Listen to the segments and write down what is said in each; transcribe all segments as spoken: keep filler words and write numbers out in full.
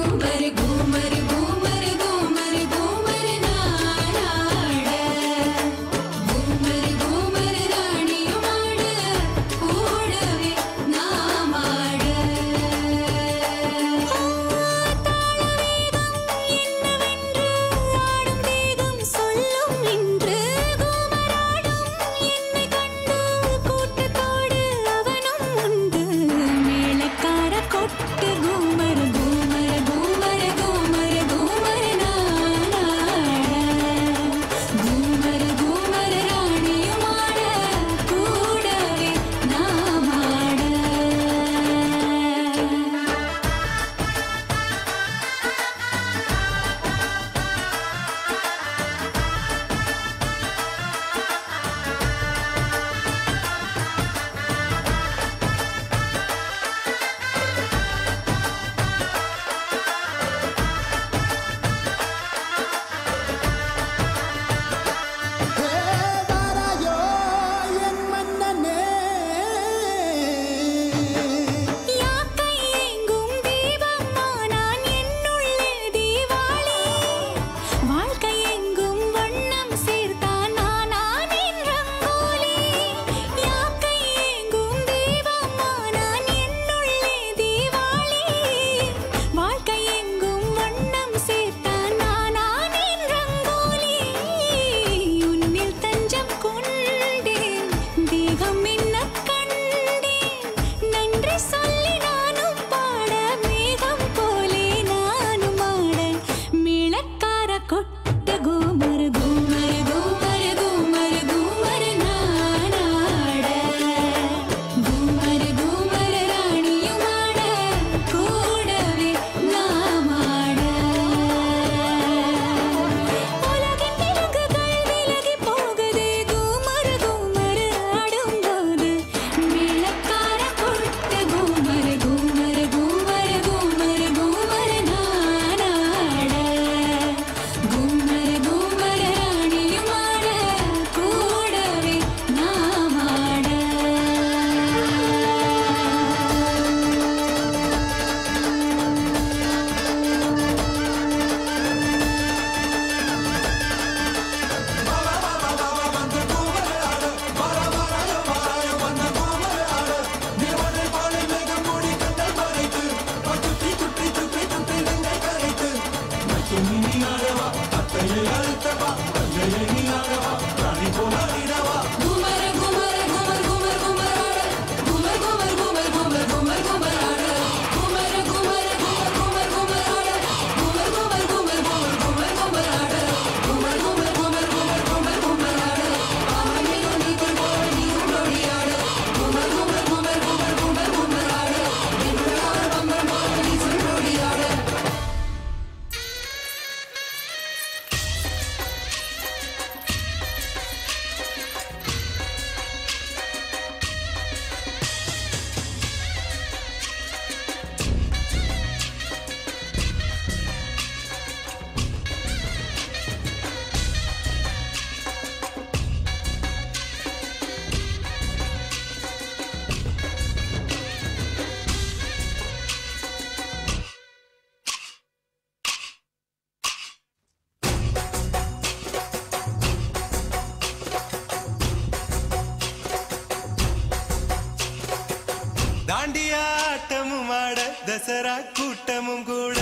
தாண்டியாட்டமும் ஆட தசரா கூட்டமும் கூட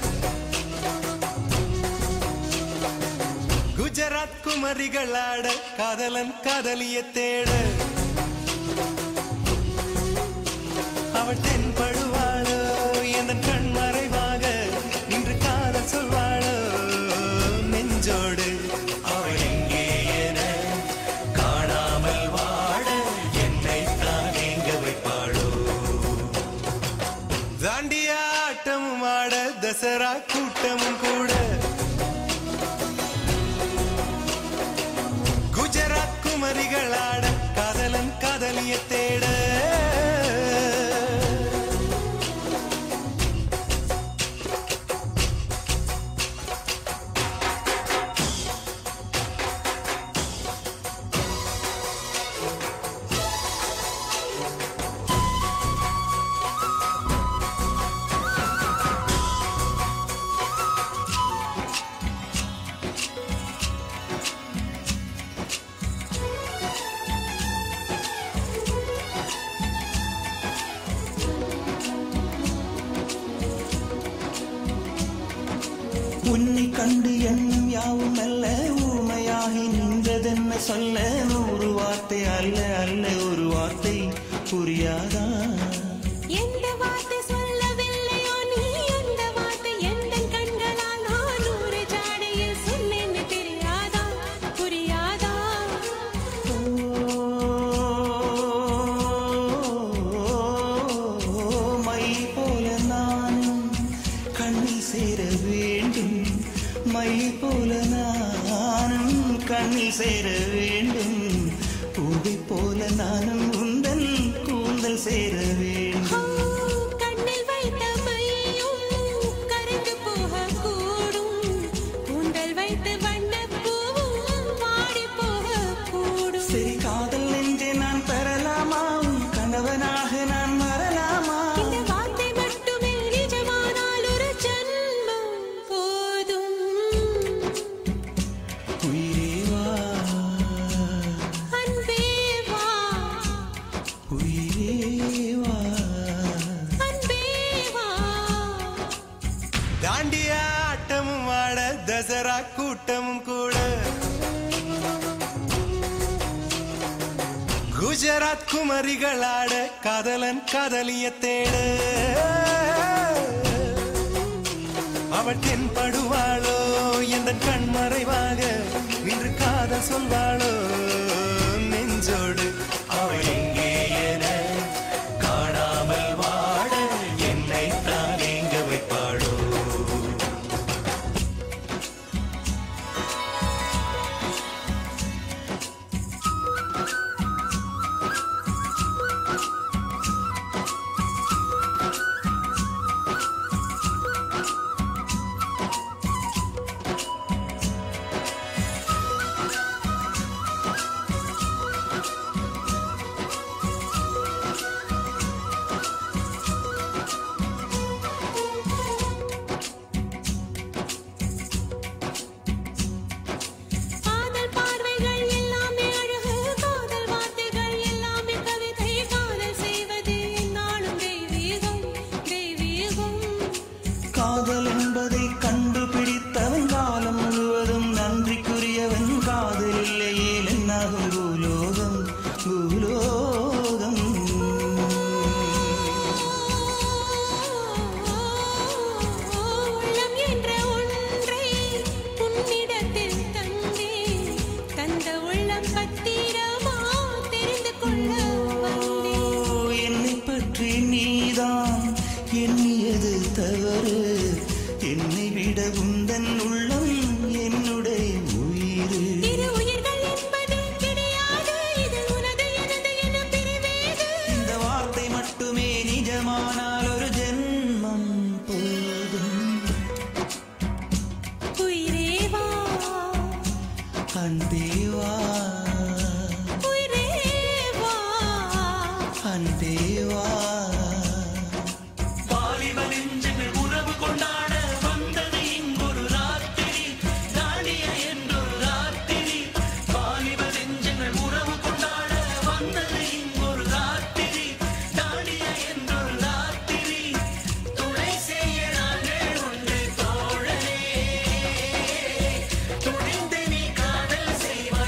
குஜராத் குமரிகள் ஆட காதலன் காதலிய தேட அவள் தென்படுவாளோ என் கண் மறைவாக நின்று காதல் சொல்வாளோ நெஞ்சோடு அவள் எங்கே என காணாமல் வாட என்னை தான் எங்க வைப்பாளோ தாண்டியாட்டமும் ஆட தசரா கூட்டமும் கூட குஜராத் குமரிகள் ஆட காதலன் காதலிய தேட உன்னை கண்டு எண்ணம் யாவும் அல்ல ஊமையாகி நின்றதென்ன சொல்ல நூறு வார்த்தை அல்ல அல்ல ஒரு வார்த்தை புரியாதா எந்த வார்த்தை சொல்லவில்லையோ நீ அந்த வார்த்தை எந்த கண்களால் நான் நூறு ஜாடையில் சொன்னேன்னு தெரியாதா புரியாதா மை போல நானும் கண்ணில் சேர வேண்டும் மை போல நானும் கண்ணில் சேர வேண்டும் பூவை போல நானும் உந்தன் கூந்தல் சேர வேண்டும் கண்ணில் வைத்த மையும் கரைந்து போகக்கூடும் கூந்தல் வைத்து வண்ணப்பூவும் வாடி போகக்கூடும் சரி காதல் நெஞ்சே நான் பெறலாமா கணவனாக நான் வரலாமா இந்த வார்த்தை மட்டுமே நிஜமானால் ஒரு ஜன்மம் போதும் உயிரே வா அன்பே வா உயிரே வா அன்பே வா தாண்டிய ஆட்டமும் ஆட தசரா கூட்டமும் கூட குஜராத் குமரிகள் ஆட காதலன் காதலிய தேட அவள் தென்படுவாளோ எந்த கண்மறைவாக இன்று காதல் சொல்வாளோ நெஞ்சோடு அவள் எங்கே என காணாமல் வாட என்னை தான் எங்க வைப்பாளோ காதல் பார்வைகள் எல்லாமே அழகு காதல் வார்த்தைகள் எல்லாமே கவிதை காதல் செய்வது என்னாலும் தெய்வீகம் தெய்வீகம் காதல் என்பதை கண்டுபிடித்தவன் காலம் முழுவதும் நன்றிக்குரியவன் காதல் இல்லையே என்னாகும் பூலோகம் பூலோகம் உள்ளம் என்ற ஒன்றை உன்னிடத்தில் தந்தே தந்த உள்ளம் பத்திரமா தெரிந்து கொள்ள வந்தேன் என்னை பற்றி நீதான் எண்ணியது தவறு என்னை விட உந்தன் உள்ளம் என்னுடைய உயிர் இரு உயிர்கள் என்பது கிடையாது இது உனது எனது என பிரிவேது இந்த வார்த்தை மட்டுமே நிஜமானால் ஒரு ஜென்மம் போதும் உயிரே வா அன்பே வா உயிரே வா அன்பே வா உறவு கொண்டாட வந்தது இங்கொரு ராத்திரி தாண்டிய என்றொரு ராத்திரி வாலிப நெஞ்சங்கள் உறவு கொண்டாட வந்தது இங்கொரு ராத்திரி தாண்டிய என்றொரு ராத்திரி துணை செய்ய நாங்கள் உண்டு தோழனே துணிந்து நீ காதல் செய்வாய்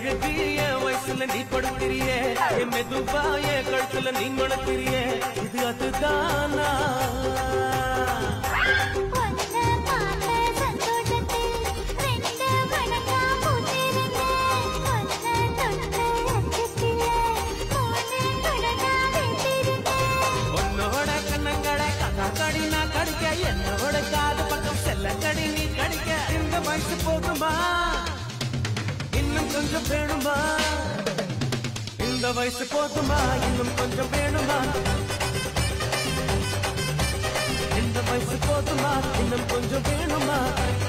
அழகு என் வயசுல நீ படுக்கிறியே என் மெதுவா என் கழுத்துல நீ மணக்கிறியே இது அதுதானா உன்னோட கண்ணங்களை கதா கடி நான் கடிக்க என்னோட காது பக்கம் செல்ல கடி நீ கடிக்க இந்த வயசு போகுமா இன்னும் கொஞ்சம் வேணுமா இந்த வயசு போதுமா இன்னும் கொஞ்சம் வேணுமா இந்த வயசு போதுமா இன்னும் கொஞ்சம் வேணுமா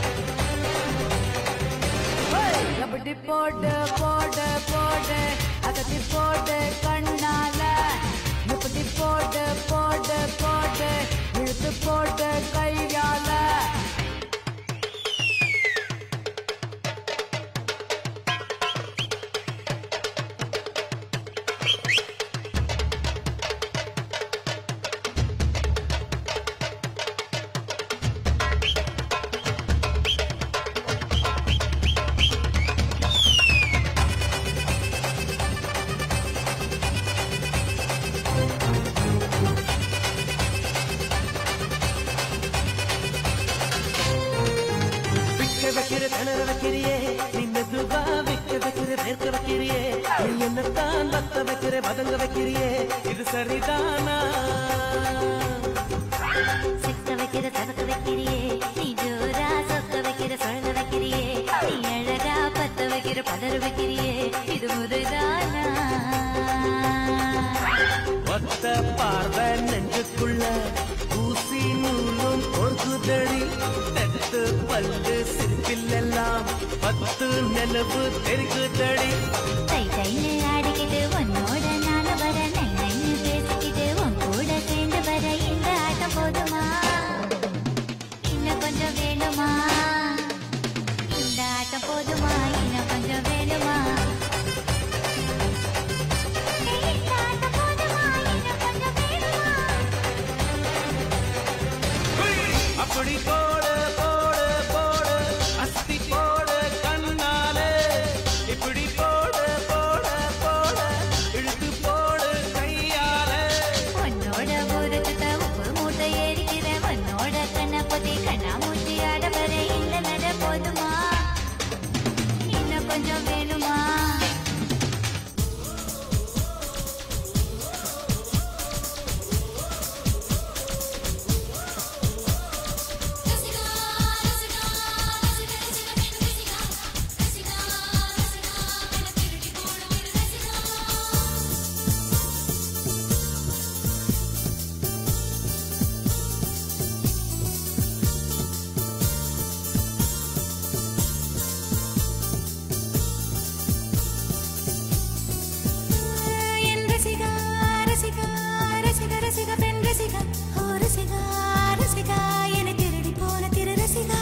அப்படி போடு போடு போடு அகத்தி போடு கண்ணால இப்படி போடு போடு போடு இழுத்து போடு கையால வைக்கிற திணற வைக்கிறியே நீ மெதுவா விக்க வைக்கிற வேர்க்க வைக்கிறியே நீ என்னத்தான் பத்த வைக்கிற பதங்க வைக்கிறியே இது சரிதானா சிக்க வைக்கிற தவக்க வைக்கிறியே நீ ஜோரா சொக்க வைக்கிற சொல்ல வைக்கிறியே நீ அழகா பத்த வைக்கிற பதற வைக்கிறியே இது முறைதானா ஒத்த பார்வை நெஞ்சுக்குள்ள ஊசி நூலும் பொறுக்குதடி தெத்து பல்லு சிற்பில்லெல்லாம் பத்து நிலவு தெரிக்குதடி தை தைன்னு ஆடிக்கிட்டு உன்னோட நான வர நை நைன்னு பேசிக்கிட்டு உன் கூட சேர்ந்து வர இந்த ஆட்டம் போதுமா இன்னும் கொஞ்சம் வேணுமா இந்த ஆட்டம் போதுமா இன்னும் கொஞ்சம் வேணுமா இந்த ஆட்டம் போதுமா இன்னும் கொஞ்சம் வேணுமா அப்படி போடு போடு போடு அஸ்தி போடு கண்ணாலே இப்படி போடு போடு போடு இழுத்து போடு கையாலே உன்னோட ஊருக்கு உப்பு மூட்டை ஏறிக்கிற உன்னோட கண்ணை பத்தி கண்ணா மூச்சி ஆட வர இந்த நட போதுமா இன்னும் கொஞ்சம் வேணுமா என் ரசிகா ரசிகா ரசிகா ரசிகா பெண் ரசிகா ஓ ரசிகா ரசிகா என்னை திருடி போன திரு ரசிகா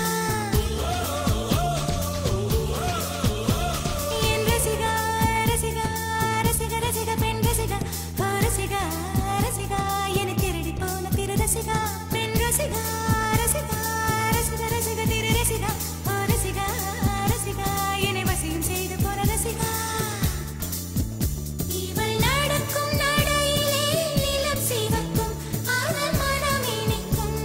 என் ரசிகா ரசிகா ரசிகா ரசிகா பெண் ரசிகா ஓ ரசிகா ரசிகா என்னை திருடி போன திரு ரசிகா பெண் ரசிகா ரசிகா ரசிகா ரசிகா திரு ரசிகா ஓ ரசிகா ரசிகா என்னை வசியம் செய்து போன ரசிகா இவள் நடக்கும் நடையிலே நிலம் சிவக்கும் அவள் மனம் இனிக்கும்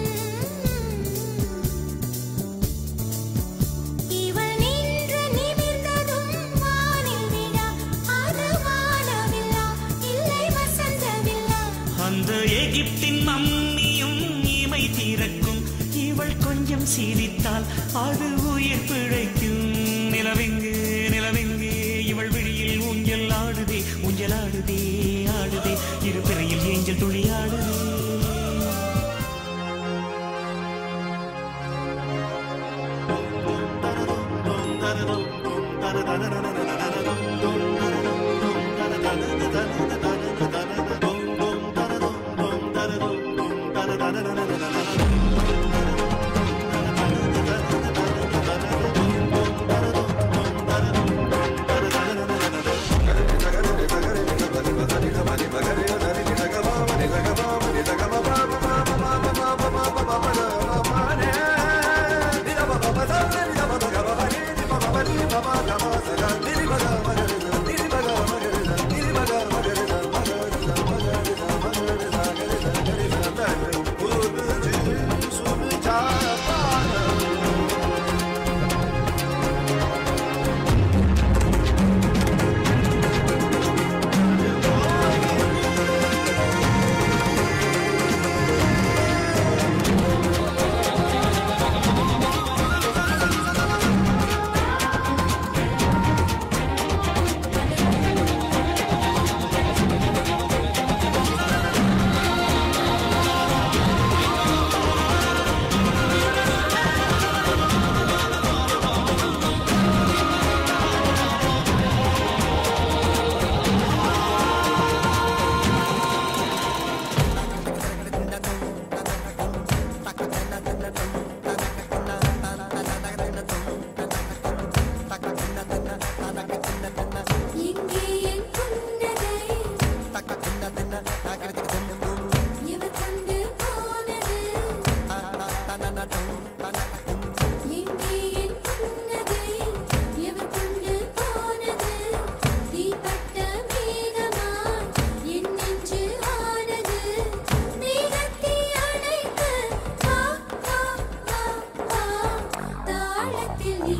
இவள் நின்று நிமிர்ந்ததும் வானில் விழா அது வானவில்லா இல்லை வசந்தவில்லா அந்த எகிப்தின் மம்மியும் இமை திறக்கும் இவள் கொஞ்சம் சிரித்தால் அது உயிர் பிழைக்கும் நிலவெங்கு நிலவெங்கு இவள் விழியில் ஊஞ்சல் ஆடுதே ஊஞ்சல் ஆடுதே ஆடுதே இரு பிறையில் ஏஞ்சல் துளி ஆடுதே Baba,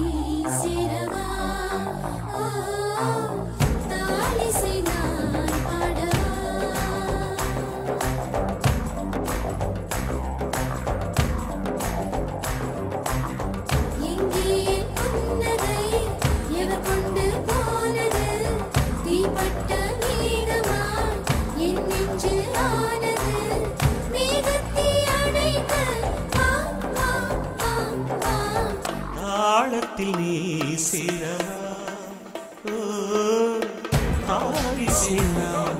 சேரவா ஓ தாலிசை நான் பாடவா எங்கே என் புன்னகை எவர் கொண்டு போனது தீப்பட்ட மேகமா என் நெஞ்சு ஆனது மேகத்தை அணைக்க வா வா வா வா தாளத்தில் நீ சேரவா ஓ தாலிசை நான்